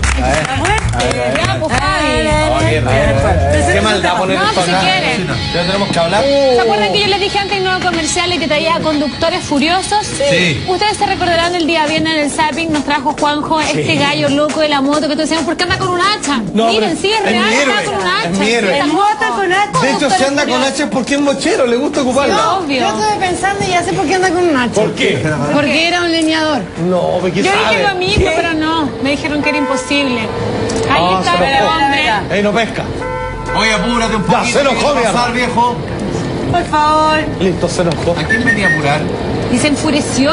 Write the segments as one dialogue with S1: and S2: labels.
S1: La muerte.
S2: Ya, pues, Javi.
S3: Qué maldad poner
S2: No,
S3: esto
S2: pues, si
S3: acá.
S2: quieren.
S3: Ya tenemos que hablar.
S2: ¿Se acuerdan que yo les dije antes en nuevo comercial y que traía conductores furiosos?
S3: Sí.
S2: Ustedes se recordarán el día viernes en el zapping nos trajo Juanjo este gallo loco de la moto que todos decíamos, ¿por qué anda con un hacha?
S3: No,
S2: Miren,
S3: pero
S2: sí, es
S3: es
S2: real,
S3: mi héroe,
S2: anda con un hacha.
S3: es mi héroe.
S2: Esta
S1: El
S2: moto
S1: moto con hacha.
S3: De hecho, si anda con hacha es porque es mochero, le gusta ocuparla.
S2: Obvio.
S1: Yo estuve pensando y ya sé por qué anda con un hacha.
S3: ¿Por qué?
S1: Porque era un leñador.
S3: No, porque
S2: Yo dije
S3: sabe.
S2: lo mismo, pero no. Me dijeron que era imposible. Ahí
S3: Ah,
S2: está,
S3: se
S2: el
S3: enojó.
S2: hombre.
S3: No pesca.
S4: Oye, apúrate un poquito.
S3: Ya, se enojó,
S4: ¿qué quiere
S3: mierda.
S4: pasar, viejo?
S1: Por favor.
S3: Listo, se enojó.
S4: ¿A quién venía a apurar?
S2: Y se enfureció.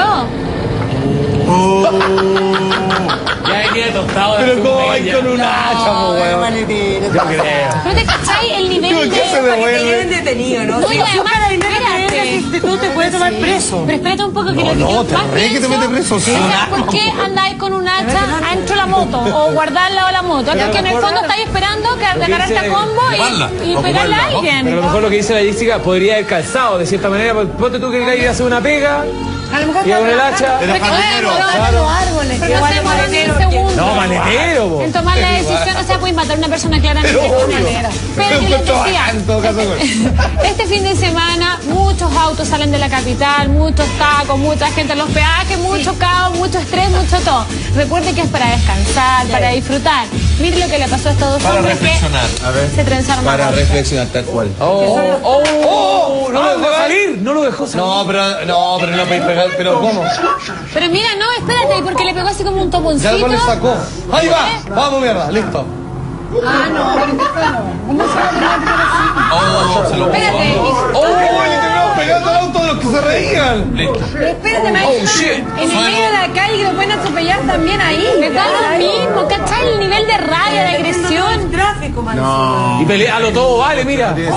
S5: Ya venía tostado de
S3: Pero ¿cómo hay
S5: media.
S3: con un hacha, po, weón?
S1: Maletero.
S3: Yo creo.
S2: ¿No te cachai el nivel
S3: ¿Por
S2: de...
S3: qué se devuelve?
S1: detenido, ¿no?
S2: No, y además, espérate.
S1: Tú te puedes tomar preso.
S2: Pero espérate un poco que lo que
S3: No,
S2: yo
S3: te
S2: más
S3: re que te
S2: pienso
S3: mete preso, sí.
S2: es ¿por qué andáis con un hacha adentro de la moto o guardar al lado de la moto? Porque en el fondo estáis esperando que agarrarte a combo
S4: Ocuparla,
S2: y pegarle a alguien.
S5: Pero a lo mejor lo que dice la Jessica podría haber calzado de cierta manera. Ponte tú que ir a hacer una pega
S1: A lo mejor
S5: y con el hacha.
S4: Era jardinero.
S1: los árboles.
S2: Pero no se demora ni un segundo.
S5: No, maletero, po.
S2: En tomar la decisión, o sea, puedes matar a una persona claramente de esa manera. Pero yo les
S3: Encuentro
S2: decía,
S3: bacán, en todo caso,
S2: este fin de semana muchos autos salen de la capital, muchos tacos, mucha gente en los peajes, mucho caos, mucho estrés, mucho todo. Recuerde que es para descansar, para disfrutar. Mire lo que le pasó a estos dos
S4: Para
S2: hombres que
S4: reflexionar.
S3: A ver.
S2: se trenzaron la
S3: Para
S2: cabeza.
S3: reflexionar tal cual.
S5: No lo dejó salir, no lo dejó salir.
S3: No, pero no podéis pegar. ¿Pero cómo?
S2: Pero mira, no, espérate, porque le pegó así como un
S3: Ya
S2: toponcito.
S3: algo le sacó. Ahí va. Vamos, mierda. Listo.
S4: Oh, se lo puso.
S2: Espérate.
S3: ¡Oh! Le terminamos pegando al auto de los que se reían.
S4: Listo.
S1: Pero espérate, maestro. En el medio de la calle que lo pueden atropellar también ahí.
S2: Me da lo mismo, ¿cachai? El nivel de rabia, de agresión.
S1: Tráfico, man.
S5: Y pelealo todo, vale, mira.
S4: Oye,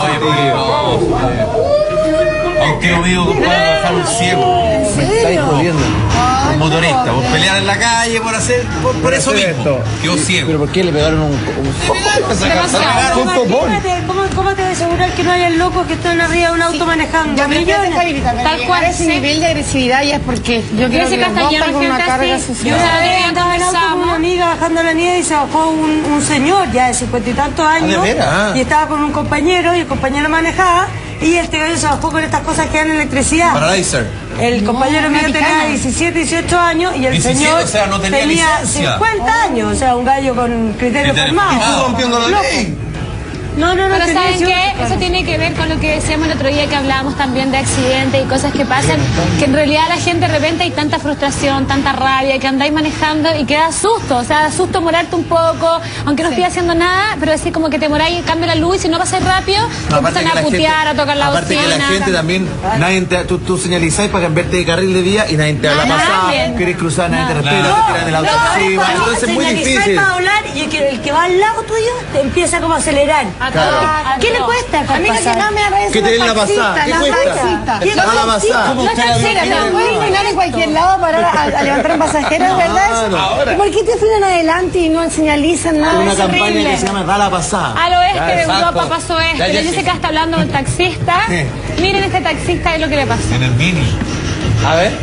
S4: a un tío mío, compadre, a bajar un ciego.
S3: Me estáis jodiendo.
S4: Un motorista, por pelear en la calle, por hacer. Por eso
S3: hacer
S4: mismo.
S3: esto.
S4: Quedó ciego.
S3: ¿Pero por qué le pegaron un
S2: Demasiado.
S3: un topón?
S1: Imagínate, ¿cómo te vas a asegurar que no haya locos que están arriba de un auto manejando?
S6: Ya me
S1: Millones.
S2: Tal cual,
S6: ese
S2: sí.
S6: nivel de agresividad ya es porque yo creo que
S2: Jessica
S6: los
S2: está
S6: dos
S2: llena
S6: están
S2: de
S6: con una
S2: gente
S6: carga
S2: así.
S6: social.
S2: Yo
S1: Una vez
S2: ya
S1: andaba en auto con
S2: conversamos.
S1: una amiga bajando la nieve y se bajó un señor ya de 50 y tantos años
S3: veras?
S1: y estaba con un compañero y el compañero manejaba y este gallo se bajó con estas cosas que dan electricidad.
S4: Paralyzer.
S1: El compañero mío tenía
S6: mexicana.
S1: 17, 18 años y el
S4: 17,
S1: señor
S4: o sea, no tenía licencia.
S1: 50 años, o sea, un gallo con criterio
S4: Criterio
S1: formado.
S4: formado.
S3: Rompiendo la ley.
S1: No,
S2: Pero
S1: tenía
S2: ¿saben
S1: 18.
S2: qué? Eso tiene que ver con lo que decíamos el otro día que hablábamos también de accidentes y cosas que pasan, que en realidad la gente de repente hay tanta frustración, tanta rabia, que andáis manejando y queda susto, o sea, da susto morarte un poco, aunque no estés haciendo nada, pero así como que te moráis, cambia la luz y si no pasáis rápido, te empiezan a putear, a tocar la
S3: aparte
S2: bocina.
S3: que la gente también, nadie tú señalizáis para cambiarte de carril de vía y nadie te habla pasada,
S2: Nadie.
S3: querés cruzar, nadie te respeta,
S4: No.
S3: te tiran el auto encima, entonces es muy
S1: Señalizar
S3: difícil.
S1: para hablar y el que va al lado tuyo te empieza como a acelerar.
S2: Claro.
S1: ¿Qué le cuesta
S6: A mí lo que no me arrecia
S3: Que te den la pasada, ¿qué cuesta?
S1: ¿Qué
S3: Dame la pasada.
S6: No tan seria, te pueden frenar en cualquier lado para a levantar un pasajero, ¿es verdad?
S3: Claro.
S6: ¿Y por qué te frenan adelante y no señalizan nada?
S3: Una
S6: Es
S3: campaña
S6: horrible.
S3: que se llama Da la pasada.
S2: Al oeste de
S3: exacto.
S2: Europa pasó esto.
S3: Ya,
S2: La
S3: sí.
S2: Jessica está hablando del taxista.
S3: Sí.
S2: Miren este taxista, es lo que le pasó.
S4: En el mini.
S3: A ver.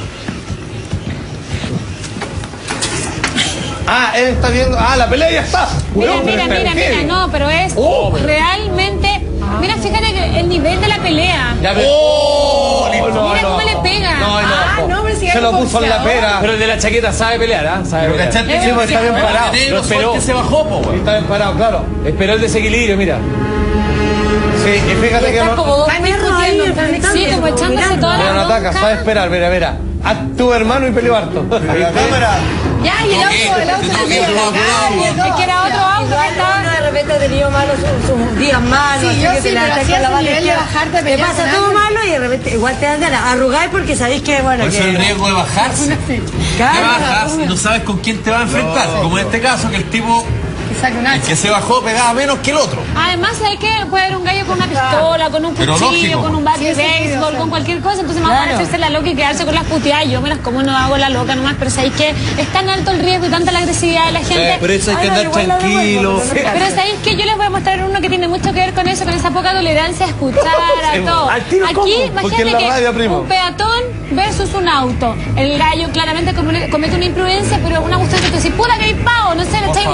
S3: Ah, él está viendo. Ah, la pelea ya está.
S2: Mira,
S3: Weón,
S2: mira,
S3: pero
S2: mira,
S3: está
S2: mira,
S3: heavy.
S2: no, pero es
S3: Oh, pero-
S2: realmente. Mira, fíjate que el nivel de la pelea.
S3: Ya ve. Oh, no,
S2: Mira
S3: no.
S2: cómo le pega.
S3: No, no.
S6: no, pero si
S3: se
S6: hay
S3: lo puso en la pera.
S5: Pero el de la chaqueta sabe pelear, ¿ah? Sabe
S4: Pero
S5: pelear.
S4: cachaste
S3: Sí,
S4: que
S3: pues está bien parado.
S4: Negro
S5: Lo
S4: fue el
S5: esperó.
S4: que se bajó, po, weón.
S3: Está bien parado, claro.
S5: Esperó el desequilibrio, mira.
S3: Sí, y fíjate que
S1: Está como
S3: no.
S1: dos perros ahí enfrentándose,
S2: Sí, como echándose toda
S3: Mira, no
S2: la
S3: ataca,
S2: bronca.
S3: sabe esperar, mira, mira. A tu hermano y peleó harto. La cámara.
S6: Ya, y el auto
S4: Te
S6: se
S4: toqué,
S6: metió en la
S4: cuidado,
S6: calle,
S2: Es
S6: todo.
S2: que era otro auto que
S1: Uno
S2: estaba.
S1: de repente ha tenido malos sus días malos,
S6: Sí,
S1: así
S6: yo
S1: que
S6: sí,
S1: te la
S6: pero
S1: ataca
S6: así
S1: la
S6: a ese
S1: bala
S6: nivel de
S1: izquierda.
S6: bajarte a
S1: Te
S6: pelear
S1: pasa
S6: con
S1: todo
S6: alguien.
S1: malo y de repente igual te dan ganas. Arrugáis porque sabéis que, bueno,
S4: Por eso el
S1: que...
S4: riesgo de bajarse. Te
S1: Claro.
S4: bajas y no sabes con quién te va a enfrentar. Como en este caso, que el tipo
S6: Que saque un
S4: el
S6: hacha.
S4: que se bajó pegaba menos que el otro.
S2: Además, hay que puede haber un gallo con una pistola, con un
S4: Pero
S2: cuchillo,
S4: lógico.
S2: con un bat de
S6: Sí, sí,
S2: béisbol,
S6: sí.
S2: con cualquier cosa. Entonces, más vale hacerse la loca y quedarse con las puteadas. Yo me las como, no hago la loca nomás. Pero sabéis que es tan alto el riesgo y tanta la agresividad de la gente.
S3: Por eso hay que
S1: Ay, no,
S3: andar
S1: igual la
S3: tranquilo.
S1: devuelvo,
S2: Pero sabéis que yo les voy a mostrar uno que tiene mucho que ver con eso, con esa poca tolerancia a escuchar, a todo.
S5: Al tiro,
S2: Aquí,
S5: ¿cómo?
S3: Porque en
S2: imagínate
S3: la
S2: que
S3: radio, primo.
S2: un peatón versus un auto. El gallo claramente comete una imprudencia, pero una cuestión que tú decís, puta que hay pavo, no sé, le echáis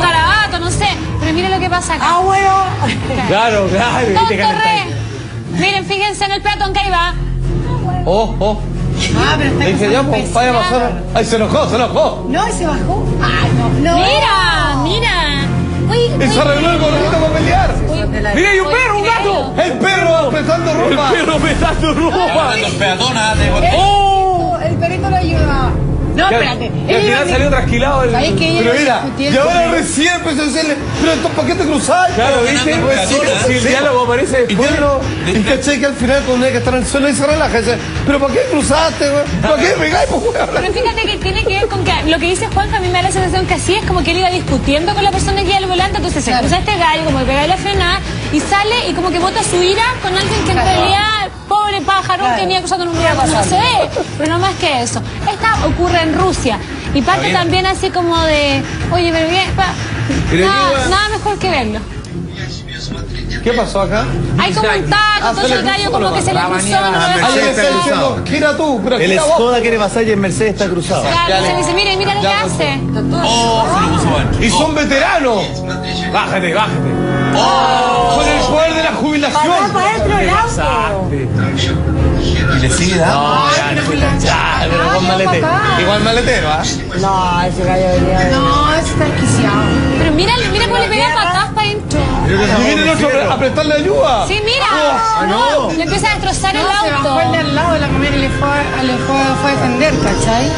S1: Ah, bueno.
S5: Claro, claro.
S2: Don
S5: y te calentáis.
S2: Torre. Miren, fíjense en el peatón que ahí va.
S6: Ah, pero está
S7: Dije, ya, pues, vaya a pasar. Ay, se enojó, se enojó.
S6: No, y se bajó. Ay, no.
S2: Mira. Uy,
S7: Y se arregló el gorrito para pelear.
S5: Mira, hay un perro, un gato.
S7: El perro prestando ropa.
S5: El perro petando ropa.
S4: Los peatonas de
S6: El perrito lo ayuda. No, espérate.
S5: Y al final salió trasquilado el...
S6: ¿Sabes que
S7: Pero mira, y ahora recién empezó a decirle, pero esto, ¿para qué te cruzáis?
S5: Claro, ¿viste?
S7: Pues sí,
S5: Si el
S7: sí.
S5: diálogo aparece
S7: Y
S5: después...
S7: bueno, y caché que al final cuando hay que estar en el suelo y se relaja, dice, pero ¿para qué cruzaste, güey? ¿Para qué pegáis, pues, güey?
S2: Pero fíjate que tiene que ver con que lo que dice Juanjo, a mí me da la sensación que así es como que él iba discutiendo con la persona que iba al volante, entonces se cruza este gallo, como que pega la frenada y sale y como que bota su ira con alguien que en realidad, pobre pájaro, que venía cruzando en un lugar donde no se ve. Pero no más que eso. Esta ocurre en Rusia y parte también así como de, oye, pero bien, nada mejor que verlo.
S7: ¿Qué pasó acá?
S2: Hay como un taco, entonces el gallo como que se le cruzó.
S7: Ahí le está diciendo, gira tú, pero
S3: El
S7: gira vos.
S3: Skoda quiere pasar y el Mercedes está cruzado.
S2: Claro, se dice, mira lo que hace.
S4: Oh, se lo puso adentro.
S7: Y son veteranos.
S5: Bájate.
S7: Con el poder de la jubilación.
S1: Para adentro el auto.
S4: Y le sigue dando.
S7: Pero con maletero. Igual maletero, ¿ah?
S1: No, ese gallo venía de...
S6: No, eso está desquiciado.
S2: Pero mira cómo le pega patadas para adentro.
S7: Y viene el otro a prestarle ayuda.
S2: Sí, mira.
S3: no.
S2: Le empieza a destrozar el
S6: No, se bajó el de
S2: auto.
S6: al lado de la camioneta y le fue a defender, ¿cachai?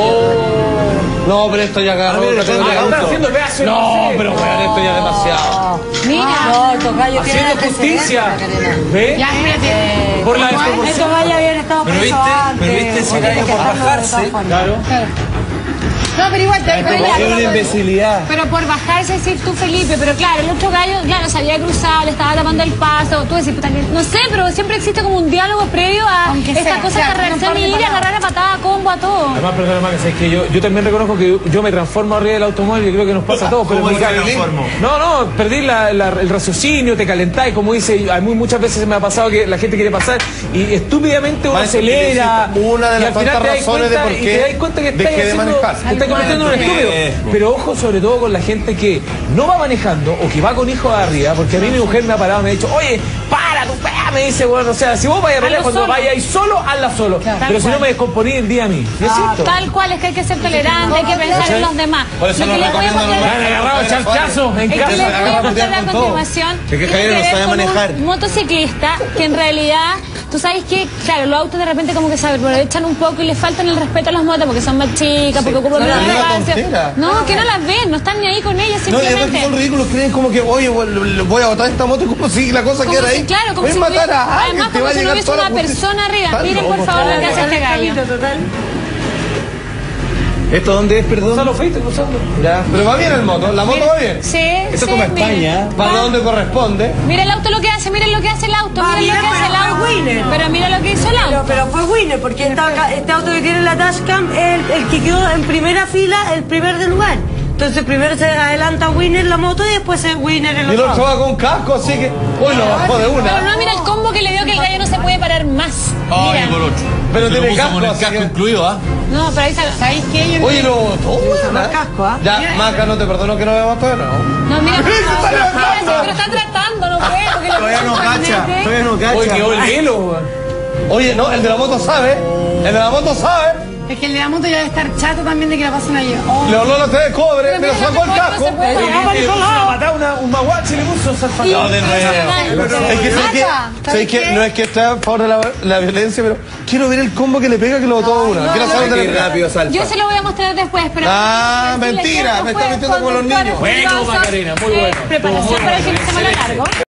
S7: No, pero esto ya agarró
S3: mira,
S7: categoría de
S5: Está
S7: auto.
S5: haciendo pedazo de
S7: No,
S5: Mercedes.
S7: pero weón, esto ya es demasiado.
S2: Mira.
S1: No, estos gallos tienen
S5: Haciendo justicia.
S1: antecedentes,
S5: ¿Ve?
S6: Ya, espérate.
S5: Por la
S6: ¿Cómo es?
S5: desproporción.
S1: estos gallos habían estado
S4: Pero
S1: presos
S4: viste,
S1: antes.
S4: pero viste ese
S1: Hay que
S4: gallo por
S1: dejarlo de
S4: bajarse.
S1: todas formas.
S5: Claro.
S6: Claro. No, pero igual te
S3: Es una imbecilidad.
S2: Pero por bajarse decir tú, Felipe, pero claro, el otro gallo, claro, se había cruzado, le estaba tapando el paso, tú decís, puta, no sé, pero siempre existe como un diálogo previo a
S6: Aunque
S2: esta
S6: sea,
S2: cosa
S6: claro,
S2: que reacciona
S6: un par de
S2: y ir a
S6: palabras.
S2: agarrar a patada, a combo, a todo.
S5: Además, perdona más, que es que yo también reconozco que yo me transformo arriba del automóvil y creo que nos pasa a todos. Pero
S4: ¿Cómo
S5: me
S4: se
S5: cae-
S4: transformó?
S5: No, perdí el raciocinio, te calentáis, como dice, a mí muchas veces me ha pasado que la gente quiere pasar y estúpidamente uno
S7: Maestro,
S5: acelera.
S7: quiere decir, una de
S5: y
S7: las
S5: al final
S7: tantas
S5: te das
S7: razones de
S5: cuenta-
S7: por
S5: y
S7: qué
S5: te das cuenta que
S7: dejé de manejar.
S5: te estás convirtiendo en un estúpido. Pero ojo sobre todo con la gente que no va manejando o que va con hijos arriba, porque a mí mi mujer me ha parado, me ha dicho, oye, para tu pea, me dice, bueno, o sea, si vos vayas a pelear,
S2: Hazlo
S5: cuando
S2: solo.
S5: vayas solo, hazla solo.
S2: Tal
S5: Pero si no
S2: cual.
S5: me descomponí el día a mí. ¿Y es cierto?
S2: Tal cual, es que hay que ser tolerante, hay que pensar en los demás.
S7: Por eso
S2: Lo que
S7: no
S2: les voy a
S7: recomiendo
S2: mostrar-
S5: Me han agarrado charchazo en
S2: Es que
S5: casa.
S2: les voy a
S7: agarra
S2: mostrar
S7: putear
S2: a
S7: con todo.
S2: continuación.
S3: Es que
S2: tiene
S3: Javier no
S2: ver
S3: sabe
S2: con un
S3: manejar.
S2: motociclista que en realidad, tú sabes que, claro, los autos de repente como que se aprovechan un poco y les faltan el respeto a las motos porque son más chicas, porque ocupan
S7: No,
S2: menos
S7: es una
S2: espacio.
S7: tontera.
S2: No, que no las ven, no están ni ahí con ellas
S7: No, y además que
S2: simplemente.
S7: son ridículos, creen como que, oye, voy a botar esta moto como si la cosa
S2: Como
S7: queda
S2: si-
S7: ahí.
S2: claro, como
S7: Voy a
S2: si
S7: matar
S2: hubiera-
S7: a alguien,
S2: además
S7: te va
S2: como
S7: a
S2: si no
S7: llegar
S2: hubiese
S7: toda la
S2: una
S7: justicia.
S2: persona arriba.
S7: Están
S2: Miren por
S7: locos,
S2: favor lo que
S7: todos.
S2: hace este gallo.
S3: ¿Esto dónde es, perdón?
S5: Gonzalo, fuiste cruzando.
S7: Ya, pero va bien el moto, la moto va bien.
S2: Sí,
S3: Esto es
S2: sí,
S3: como
S2: miren.
S3: España.
S7: Va donde corresponde.
S2: Mira el auto lo que hace, miren lo que hace el auto,
S1: Va
S2: miren lo
S1: bien,
S2: que hace el
S1: pero
S2: auto.
S1: fue winner.
S2: Pero mira lo que hizo el auto.
S1: Pero fue winner, porque este auto que tiene la dashcam es el que quedó en primera fila, el primer del lugar. Entonces primero se adelanta winner la moto y después es winner el
S7: Y el
S1: otro.
S7: otro va con casco, así que. Uy, lo bajó de
S2: Pero
S7: una.
S2: no, mira el combo que le dio que el gallo no se puede parar más.
S4: Ay,
S2: Mira.
S4: por otro.
S7: Pero
S4: Se lo
S7: tiene
S4: puso
S7: casco,
S4: con el
S7: así
S4: casco
S7: que-
S4: incluido, ¿ah?
S2: No, pero ahí está.
S6: ¿Sabéis qué? Yo
S7: Oye, lo botó, buena.
S1: el casco, ¿ah?
S7: Ya, Maca, no te perdono que no veamos todo, ¿no?
S2: No, mira,
S7: Mira, se está levantando.
S2: pero está tratando, no puede, porque lo
S3: Todavía no
S2: puso en
S3: cacha.
S2: el
S3: Todavía no cacha.
S5: Oye, quedó el hielo, weón.
S7: Oye, no, el de la moto sabe. El de la moto sabe.
S6: Es que el de la moto ya debe estar chato también de que la pasen allí. Oh.
S7: Le habló la T de cobre,
S2: Pero
S7: pero
S2: mira,
S7: sacó el
S2: no se puede,
S7: casco.
S2: no se puede.
S5: Oye,
S2: Ah,
S5: le puso una patada, un maguache le puso salfate.
S4: No, de nuevo.
S7: Es que sé que,
S6: ¿sabes
S7: que
S6: qué?
S7: no es que esté a favor de la violencia, pero quiero ver el combo que le pega que lo botó a una. Quiero saber
S3: Qué
S7: de la
S3: rápido salta.
S2: Yo se lo voy a mostrar después, pero...
S7: Ah,
S2: pero decirles que
S7: mentira,
S2: esto
S7: me
S2: fue
S7: está metiendo con los niños.
S5: Bueno, Macarena, muy bueno.
S2: Preparación para el fin de semana largo.